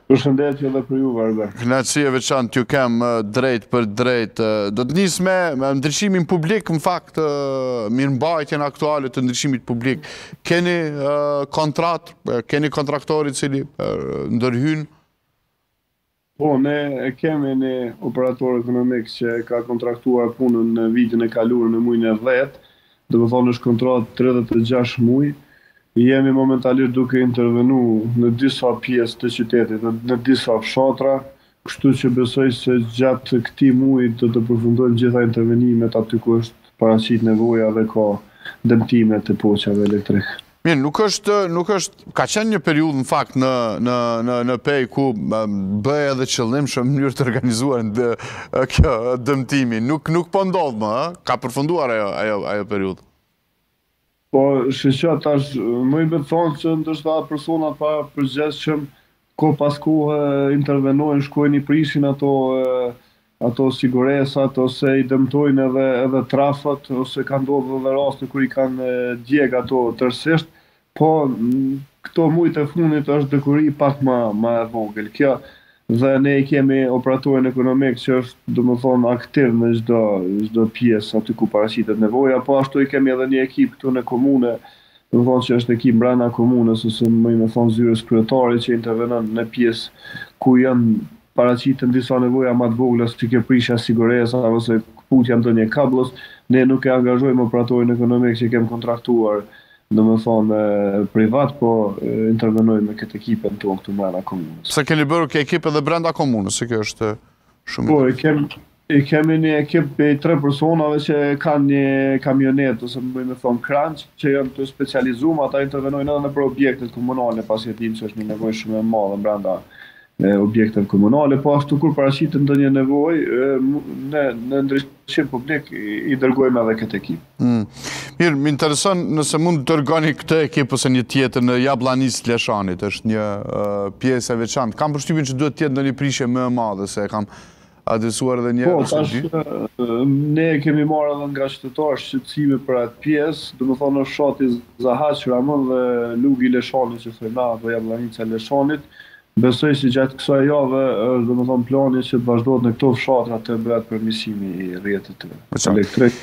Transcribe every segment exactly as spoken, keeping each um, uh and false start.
Përshëndetje edhe për ju, Varga. Kënaqësi e veçantë t'ju kem drejt për drejt. Do të nis me ndryshimin publik, në fakt, mirëmbajtjen aktuale të ndryshimit publik. Keni kontrat, keni kontraktori i cili ndërhyn? Po, ne kemi një operator ekonomik që ka kontraktuar punën në vitin e kaluar në muajin e dhjetë, do të thonë është kontratë tridhjetë e gjashtë muaj. Jemi momentalisht duke intervenu në disa pjesë të qytetit, në, në disa fshatra, kështu që besoj se gjatë këtij muaji do të përfundojnë gjitha intervenimet aty ku është paraqit nevoja dhe ka dëmtime të poçave elektrike. Mirë, nuk është, nuk është, ka qenë një periudhë në fakt në, në, në, në pej ku bëhe edhe qëllimshëm në mënyrë të organizuar në kjo dëmtimi. Nuk, nuk po ndodh më, ka përfunduar ajo, ajo, ajo periudhë. Po, shqeqa tash, më i betë thonë që ndërsa personat pa përgjeshëm, ko pas kohë intervenojnë, shkojnë i prishin ato, ato siguresat, ose i dëmtojnë edhe, edhe trafat, ose ka ndodhur edhe raste kur i kanë djeg ato tërësisht, po këto muajt e fundit është dëkuri pak më, më e vogël. Kjo, dhe ne kemi operatorin ekonomik që është, do më thonë, aktiv në çdo çdo pjesë aty ku paraqitet nevoja, po ashtu i kemi edhe një ekip këtu në komune, do më thonë që është ekip brenda komunës, ose më me thonë zyrës kryetari që intervenon në pjesë ku janë paraqiten disa nevoja më të vogla, si kjo prishja siguresa ose kputja ndonjë kabllës, ne nuk e angazhojmë operatorin ekonomik që kem kontraktuar, do më thonë privat, po intervenojmë me këtë ekipën tonë këtu brenda komunës. Pse keni bërë kjo ekip edhe brenda komunës, se kjo është shumë... Po, i kem, i kemi një ekip për tre personave që kanë një kamionet, ose më me thonë kranç, që janë të specializuar, ata intervenojnë edhe në për objektet komunale, pasi e dim që është një nevojë shumë e madhe brenda objektet komunale, po ashtu kur paraqitet ndonjë nevojë, në, në ndryshim publik i dërgojmë edhe këtë ekip. Mm. Mirë, më intereson nëse mund të dërgoni këtë ekip ose një tjetër në Jallanis Leshanit, është një uh, pjesë e veçantë. Kam përshtypjen që duhet të jetë ndonjë prishje më e madhe, se kam adresuar edhe një... Po, tash, ne kemi marrë edhe nga qytetarë shqetësime për atë pjesë, do të thonë fshati Zahaq, Ramon dhe Lugi Leshanit që thëna, dhe Jallanica Leshanit. Besoj se gjatë kësaj jave, do të thonë plani që të vazhdohet në këto fshatra të bëhet përmirësimi i rrjetit elektrik.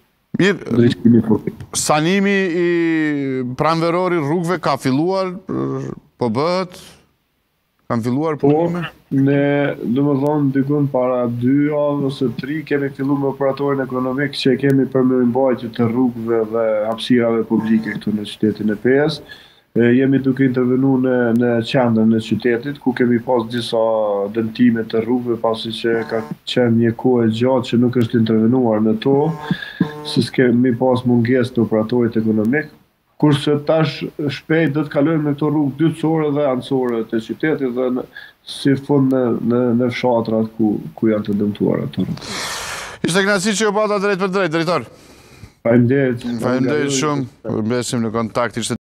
Mirë, sanimi i pranveror i rrugëve ka filluar, po bëhet? Kanë filluar punime? Po, ne, do të thonë, dikun para dy javë ose tri, kemi filluar me operatorin ekonomik që kemi për mirëmbajtje të rrugëve dhe hapësirave publike këtu në qytetin e Pejës. Jemi duke intervenu në, në qendrën në qytetit, ku kemi pas disa dëmtime të rrugëve, pasi që ka qenë një kohë e gjatë që nuk është intervenuar në to, se kemi pas mungesë të operatorit ekonomik, kurse tash shpejt do të kalojmë në këto rrugë dytësore dhe anësore të qytetit dhe në, si fund në, në, në fshatrat ku, ku janë të dëmtuar ato rrugë. Ishte kënaqësi që ju pata drejt për drejt, drejtor. Faleminderit. Faleminderit shumë, besim në kontakt.